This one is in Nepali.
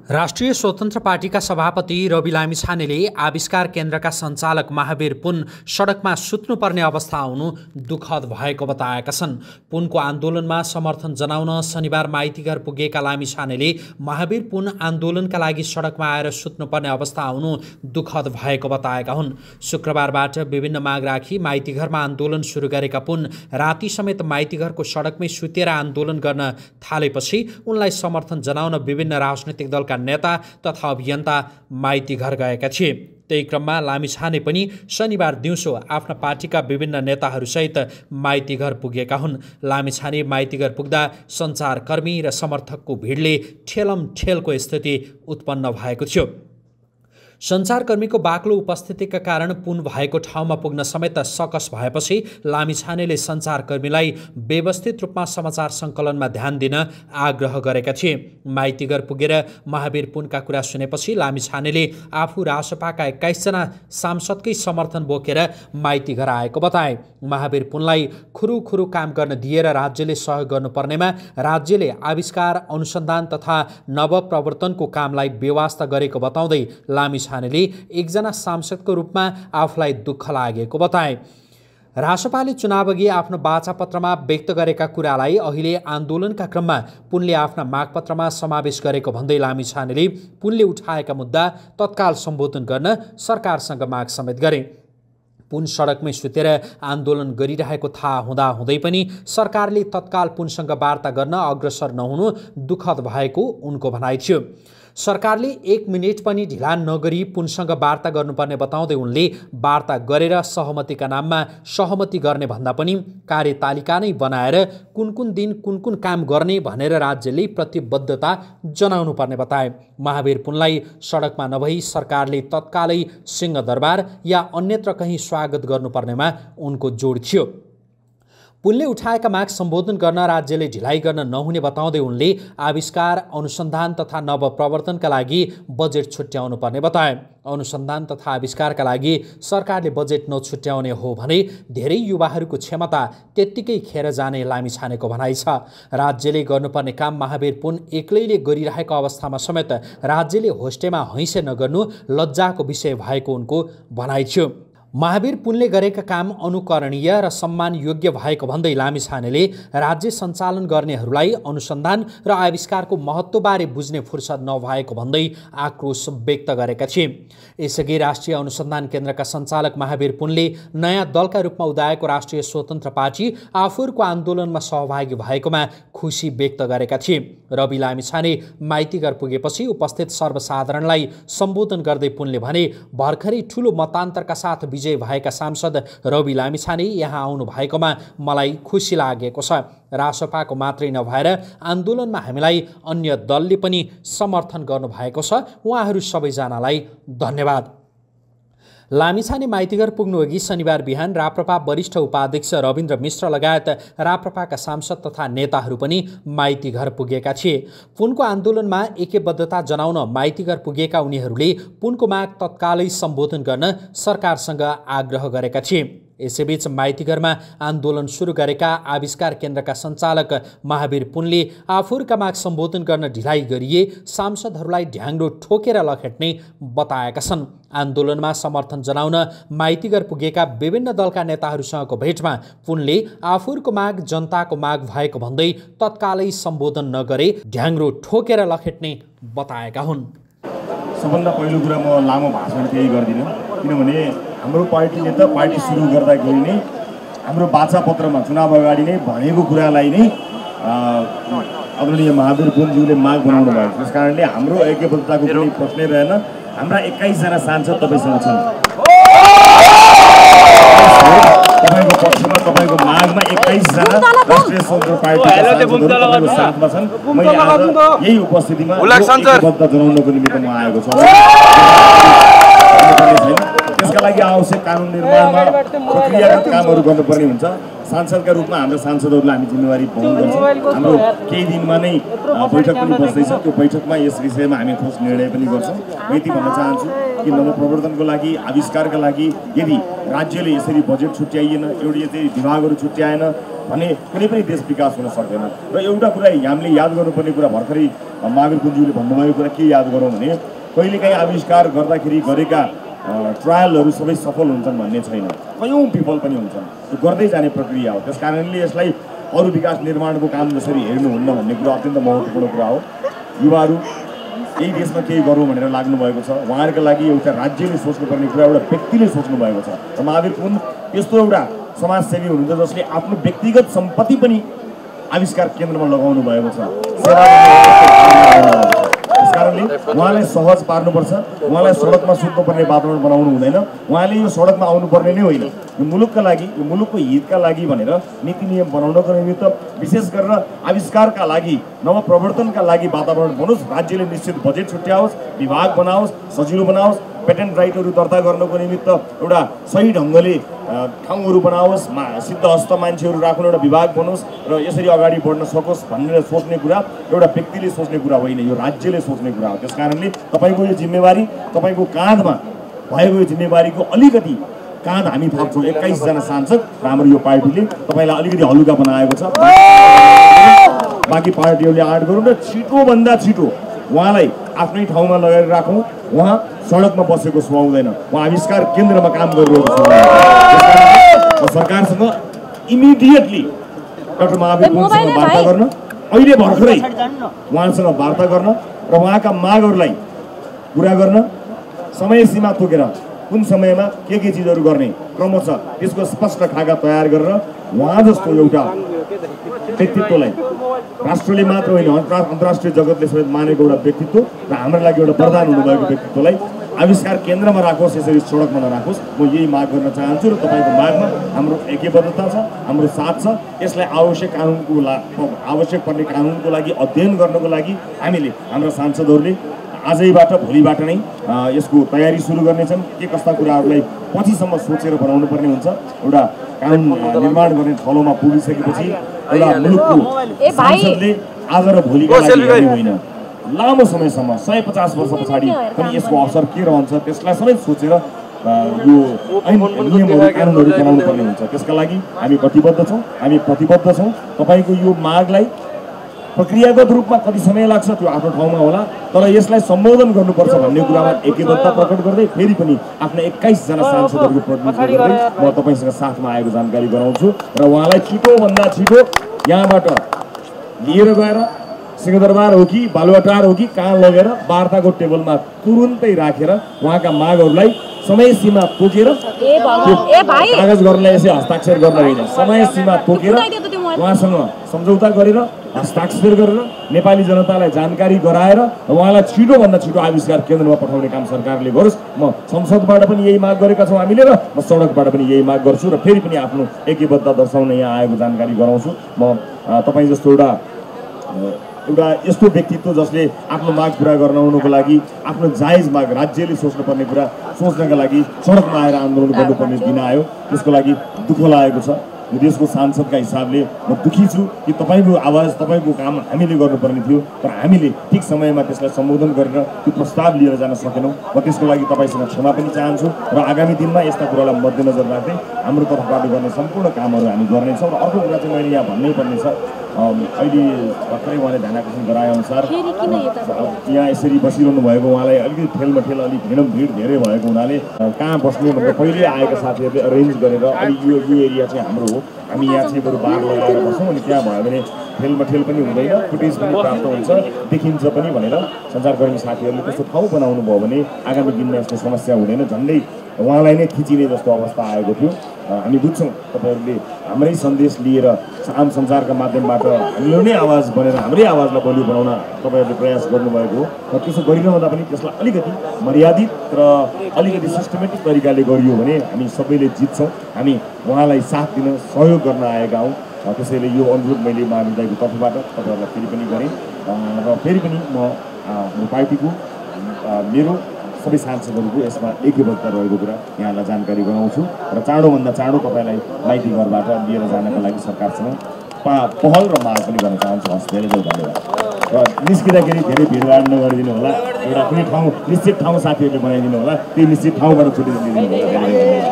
राष्ट्रिय स्वतन्त्र पार्टीका सभापति रवि लामिछानेले आविष्कार केन्द्रका सञ्चालक महावीर पुन सडकमा सुत्नुपर्ने अवस्था आउनु दुःखद भएको बताएका छन्। पुनको आन्दोलनमा समर्थन जनाउन शनिबार माइतीघर पुगेका लामिछानेले महावीर पुन आन्दोलनका लागि सडकमा आएर सुत्नुपर्ने अवस्था आउनु दुःखद भएको बताएका हुन्। शुक्रबारबाट विभिन्न माग राखी माइतीघरमा आन्दोलन सुरु गरेका पुन राति समेत माइतीघरको सडकमै सुतेर आन्दोलन गर्न थालेपछि उनलाई समर्थन जनाउन विभिन्न राजनैतिक दलका नेता तथा अभियन्ता माइतीघर गएका थिए। त्यही क्रममा लामिछाने पनि शनिबार दिउँसो आफ्ना पार्टीका विभिन्न नेताहरूसहित माइतीघर पुगेका हुन्। लामिछाने माइतीघर पुग्दा सञ्चारकर्मी र समर्थकको भिडले ठेलमठेलको स्थिति उत्पन्न भएको थियो। सञ्चारकर्मीको बाक्लो उपस्थितिका कारण पुन भएको ठाउँमा पुग्न समेत सकस भएपछि लामिछानेले सञ्चारकर्मीलाई व्यवस्थित रूपमा समाचार सङ्कलनमा ध्यान दिन आग्रह गरेका थिए। माइतीघर पुगेर महावीर पुनका कुरा सुनेपछि लामिछानेले आफू रासपाका 21 जना सांसदकै समर्थन बोकेर माइतीघर आएको बताए। महावीर पुनलाई खुरुखुरु काम गर्न दिएर राज्यले सहयोग गर्नुपर्नेमा राज्यले आविष्कार अनुसन्धान तथा नवप्रवर्तनको कामलाई बेवास्ता गरेको बताउँदै लामिछानेले एकजना सांसदको रूपमा आफूलाई दुःख लागेको बताए। रासपाले चुनावअघि आफ्नो वाचापत्रमा व्यक्त गरेका कुरालाई अहिले आन्दोलनका क्रममा पुनले आफ्ना मागपत्रमा समावेश गरेको भन्दै लामिछानेले पुनले उठाएका मुद्दा तत्काल सम्बोधन गर्न सरकारसँग माग समेत गरे। पुन सडकमै सुतेर आन्दोलन गरिरहेको थाहा हुँदाहुँदै पनि सरकारले तत्काल पुनसँग वार्ता गर्न अग्रसर नहुनु दुःखद भएको उनको भनाइ थियो। सरकारले 1 मिनेट पनि ढिला नगरी पुनसँग वार्ता गर्नुपर्ने बताउँदै उनले वार्ता गरेर सहमतिका नाममा सहमति गर्ने भन्दा पनि कार्यतालिका नै बनाएर कुन दिन कुन काम गर्ने भनेर राज्यले प्रतिबद्धता जनाउनु पर्ने बताए। महावीर पुनलाई सडकमा नभई सरकारले तत्कालै सिंहदरबार या अन्यत्र कहीँ स्वागत गर्नुपर्नेमा उनको जोड थियो। पुनले उठाएका माग सम्बोधन गर्न राज्यले ढिलाइ गर्न नहुने बताउँदै उनले आविष्कार अनुसन्धान तथा नवप्रवर्तनका लागि बजेट छुट्याउनु पर्ने बताए। अनुसन्धान तथा आविष्कारका लागि सरकारले बजेट नछुट्याउने हो भने धेरै युवाहरूको क्षमता त्यत्तिकै खेर जाने लामिछानेको भनाइ छ। राज्यले गर्नुपर्ने काम महावीर पुन एक्लैले गरिरहेको अवस्थामा समेत राज्यले होस्टेमा हैसे नगर्नु लज्जाको विषय भएको उनको भनाइ थियो। महावीर पुनले गरेका काम अनुकरणीय र सम्मान योग्य भएको भन्दै लामिछानेले राज्य सञ्चालन गर्नेहरूलाई अनुसन्धान र आविष्कारको महत्त्वबारे बुझ्ने फुर्सद नभएको भन्दै आक्रोश व्यक्त गरेका थिए। यसअघि राष्ट्रिय अनुसन्धान केन्द्रका सञ्चालक महावीर पुनले नयाँ दलका रूपमा उदाएको राष्ट्रिय स्वतन्त्र पार्टी आफूहरूको आन्दोलनमा सहभागी भएकोमा खुसी व्यक्त गरेका थिए। रवि लामिछाने माइतीघर पुगेपछि उपस्थित सर्वसाधारणलाई सम्बोधन गर्दै पुनले भने, भर्खरै ठूलो मतान्तरका साथ विजय भएका सांसद रवि लामिछाने यहाँ आउनु भएकोमा मलाई खुसी लागेको छ। रासपाको मात्रै नभएर आन्दोलनमा हामीलाई अन्य दलले पनि समर्थन गर्नुभएको छ। उहाँहरू सबैजनालाई धन्यवाद। लामिछाने माइतीघर पुग्नुअघि शनिबार बिहान राप्रपा वरिष्ठ उपाध्यक्ष रविन्द्र मिश्र लगायत राप्रपाका सांसद तथा नेताहरू पनि माइतीघर पुगेका थिए। पुनको आन्दोलनमा एकबद्धता जनाउन माइतीघर पुगेका उनीहरूले पुनको माग तत्कालै सम्बोधन गर्न सरकारसँग आग्रह गरेका थिए। यसैबीच माइतीघरमा आन्दोलन सुरु गरेका आविष्कार केन्द्रका सञ्चालक महावीर पुनले आफूहरूका माग सम्बोधन गर्न ढिलाइ गरिए सांसदहरूलाई ढ्याङ्ग्रो ठोकेर लखेट्ने बताएका छन्। आन्दोलनमा समर्थन जनाउन माइतीघर पुगेका विभिन्न दलका नेताहरूसँगको भेटमा पुनले आफूहरूको माग जनताको माग भएको भन्दै तत्कालै सम्बोधन नगरे ढ्याङ्ग्रो ठोकेर लखेट्ने बताएका हुन्। सबभन्दा पहिलो कुरा म लामो भाषण केही गर्दिनँ, किनभने हाम्रो पार्टीले त पार्टी सुरु गर्दाखेरि नै हाम्रो वाचापत्रमा चुनाव अगाडि नै भनेको कुरालाई नै आदरणीय महावीर पुनज्यूले माग बनाउनु भएको छ। त्यस कारणले हाम्रो ऐक्यबद्धताको कुनै प्रश्नै रहेन। हाम्रा 21 जना सांसद तपाईँसँग छन्। तपाईँको पक्षमा तपाईँको मागमा 21 जना राष्ट्रिय स्वतन्त्र पार्टीका साथमा छन्। मैले आज यही उपस्थितिमा ऐक्यबद्धता जनाउनको निमित्त म आएको छु। त्यसका लागि आवश्यक कानुन निर्माणमा प्रक्रियागत कामहरू गर्नुपर्ने हुन्छ। सांसदका रूपमा हाम्रा सांसदहरूलाई हामी जिम्मेवारी वहन गर्छौँ। हाम्रो केही दिनमा नै बैठक पनि बस्दैछ। त्यो बैठकमा यस विषयमा हामी ठोस निर्णय पनि गर्छौँ। म यति भन्न चाहन्छु कि नवप्रवर्तनको लागि आविष्कारका लागि यदि राज्यले यसरी बजेट छुट्याइएन, एउटा यति विभागहरू छुट्याएन, भने कुनै पनि देश विकास हुन सक्दैन। र एउटा कुरा हामीले याद गर्नुपर्ने कुरा भर्खरै महावीर कुञ्ज्यूले भन्नुभएको कुरा के याद गरौँ भने कहिलेकाहीँ आविष्कार गर्दाखेरि गरेका ट्रायलहरू सबै सफल हुन्छन् भन्ने छैन, कयौँ विफल पनि हुन्छन्। त्यो गर्दै जाने प्रक्रिया हो। त्यस कारणले यसलाई अरू विकास निर्माणको काम जसरी हेर्नुहुन्न भन्ने कुरा अत्यन्त महत्त्वपूर्ण कुरा हो। युवाहरू यही देशमा केही गरौँ भनेर लाग्नु भएको छ। उहाँहरूका लागि एउटा राज्यले सोच्नुपर्ने कुरा एउटा व्यक्तिले सोच्नु भएको छ। र महावीर पुन यस्तो एउटा समाजसेवी हुनुहुन्छ जसले आफ्नो व्यक्तिगत सम्पत्ति पनि आविष्कार केन्द्रमा लगाउनु भएको छ। त्यस कारणले उहाँलाई सहज पार्नुपर्छ, उहाँलाई सडकमा सुत्नुपर्ने वातावरण बनाउनु हुँदैन। उहाँले यो सडकमा आउनुपर्ने नै होइन, यो मुलुकका लागि, यो मुलुकको हितका लागि भनेर नीति नियम बनाउनको निमित्त विशेष गरेर आविष्कारका लागि, नवप्रवर्तनका लागि वातावरण बनोस्। राज्यले निश्चित बजेट छुट्याओस्, विभाग बनाओस्, सजिलो बनाओस्। पेटेन्ट राइटहरू दर्ता गर्नको निमित्त एउटा सही ढङ्गले ठाउँहरू बनाओस्, सिद्धहस्त मान्छेहरू राख्नु एउटा विभाग बनोस् र यसरी अगाडि बढ्न सकोस् भनेर सोच्ने कुरा एउटा व्यक्तिले सोच्ने कुरा होइन, यो राज्यले सोच्ने कुरा हो। त्यस कारणले तपाईँको यो जिम्मेवारी, तपाईँको काँधमा भएको यो जिम्मेवारीको अलिकति काँध हामी थाप्छौँ। 21 जना सांसद र हाम्रो यो पार्टीले तपाईँलाई अलिकति हलुका बनाएको छ। बाँकी पार्टीहरूले आँट गरौँ र छिटोभन्दा छिटो उहाँलाई आफ्नै ठाउँमा लगेर राखौँ। उहाँ सडकमा बसेको सुहाउँदैन, उहाँ आविष्कार केन्द्रमा काम गरिरहेको छ। सरकारसँग इमिडिएटली डाक्टर महावीर पुनसँग वार्ता गर्न, अहिले भर्खरै उहाँसँग वार्ता गर्न र उहाँका मागहरूलाई पुरा गर्न, समय सीमा तोकेर कुन समयमा के चिजहरू गर्ने क्रम छ त्यसको स्पष्ट खाका तयार गरेर उहाँ जस्तो एउटा व्यक्तित्वलाई राष्ट्रले मात्र होइन अन्तर्राष्ट्रिय जगतले समेत मानेको एउटा व्यक्तित्व र हाम्रो लागि एउटा वरदान हुनुभएको व्यक्तित्वलाई आविष्कार केन्द्रमा राखोस्, यसरी सडकमा नराखोस्। म यही माग गर्न चाहन्छु र तपाईँको मागमा हाम्रो एकबद्धता छ, हाम्रो साथ छ। यसलाई आवश्यक पर्ने कानुनको लागि अध्ययन गर्नको लागि हामीले हाम्रा सांसदहरूले आजैबाट भोलिबाट नै यसको तयारी सुरु गर्नेछन्। के कस्ता कुराहरूलाई पछिसम्म सोचेर बनाउनु पर्ने हुन्छ। एउटा कानुन निर्माण गर्ने थलोमा पुगिसकेपछि एउटा मुलुकको सांसदले आज र भोलिका लागि हेर्ने होइन, लामो समयसम्म 150 वर्ष पछाडि पनि यसको असर के रहन्छ त्यसलाई समेत सोचेर यो नियमहरू कानुनहरू बनाउनु पर्ने हुन्छ। त्यसका लागि हामी कटिबद्ध छौँ, हामी प्रतिबद्ध छौँ। तपाईँको यो मागलाई प्रक्रियागत रूपमा कति समय लाग्छ त्यो आफ्नो ठाउँमा होला, तर यसलाई सम्बोधन गर्नुपर्छ भन्ने कुरामा एकबद्धता प्रकट गर्दै फेरि पनि आफ्ना 21 जना सांसदहरूको प्रतिनिधित्व गर्दै म तपाईँसँग साथमा आएको जानकारी गराउँछु र उहाँलाई छिटोभन्दा छिटो यहाँबाट लिएर गएर सिंहदरबार हो कि बालुवाटार हो कि कहाँ लगेर वार्ताको टेबलमा तुरुन्तै राखेर उहाँका मागहरूलाई समय सीमा तोकेर कागज गर्नलाई यसै हस्ताक्षर गर्न होइन, समय सीमा तोकेर उहाँसँग सम्झौता गरेर हस्ताक्षर गरेर नेपाली जनतालाई जानकारी गराएर उहाँलाई छिटोभन्दा छिटो आविष्कार केन्द्रमा पठाउने काम सरकारले गरोस्। म संसदबाट पनि यही माग गरेका छौँ हामीले र म सडकबाट पनि यही माग गर्छु र फेरि पनि आफ्नो एकबद्धता दर्शाउन यहाँ आएको जानकारी गराउँछु। म तपाईँ जस्तो एउटा यस्तो व्यक्तित्व जसले आफ्नो माग पुरा गराउनको लागि आफ्नो जायज माग राज्यले सोच्नुपर्ने कुरा सोच्नका लागि सडकमा आएर आन्दोलन गर्नुपर्ने दिन आयो। त्यसको लागि दुःख लागेको छ। यो देशको सांसदका हिसाबले म दुःखी छु कि तपाईँको आवाज, तपाईँको काम हामीले गर्नुपर्ने थियो, तर हामीले ठिक समयमा त्यसलाई सम्बोधन गरेर त्यो प्रस्ताव लिएर जान सकेनौँ। म त्यसको लागि तपाईँसँग क्षमा पनि चाहन्छु र आगामी दिनमा यस्ता कुरालाई मध्यनजर राख्दै हाम्रो तर्फबाट गर्ने सम्पूर्ण कामहरू हामी गर्नेछौँ। र अर्को कुरा चाहिँ मैले यहाँ भन्नै पर्ने छ, अहिले भर्खरै उहाँले ध्यानाकर्षण गराएअनुसार यहाँ यसरी बसिरहनु भएको उहाँलाई अलिकति ठेलमठेल अलिक भिड धेरै भएको हुनाले कहाँ बस्ने भनेर पहिले आएका साथीहरूले अरेन्ज गरेर अलिक यो एरिया चाहिँ हाम्रो हो, हामी यहाँ चाहिँ बरु बार लगाएर बस्छौँ अनि त्यहाँ भयो भने ठेलमठेल पनि हुँदैन, फुटेज पनि प्राप्त हुन्छ, देखिन्छ पनि भनेर सञ्चारकर्मी साथीहरूले त्यस्तो ठाउँ बनाउनु भयो भने आगामी दिनमा यस्तो समस्या हुँदैन। झन्डै उहाँलाई नै थिचिने जस्तो अवस्था आएको थियो। हामी बुझ्छौँ तपाईँहरूले हाम्रै सन्देश लिएर आम सञ्चारका माध्यमबाट हाम्रो नै आवाज बनेर हाम्रै आवाजलाई बलियो बनाउन तपाईँहरूले प्रयास गर्नुभएको हो। र त्यसो गरिरहँदा पनि त्यसलाई अलिकति मर्यादित र अलिकति सिस्टमेटिक तरिकाले गरियो भने हामी सबैले जित्छौँ। हामी उहाँलाई साथ दिन सहयोग गर्न आएका हौँ। त्यसैले यो अनुरोध मैले महावीर दाइको तर्फबाट तपाईँहरूलाई फेरि पनि गरेँ र फेरि पनि म हाम्रो पार्टीको मेरो सबै सांसदहरूको यसमा एकबद्धता रहेको कुरा यहाँलाई जानकारी गराउँछु र चाँडोभन्दा चाँडो तपाईँलाई माइती घरबाट लिएर जानका लागि सरकारसँग पहल र माग पनि गर्न चाहन्छु। हस्, धेरै धेरै धन्यवाद। र निस्किँदाखेरि धेरै भिडभाड नगरिदिनु होला, एउटा कुनै ठाउँ निश्चित ठाउँ साथीहरूले बनाइदिनु होला, त्यही निश्चित ठाउँबाट छुट्टिदिनु होला।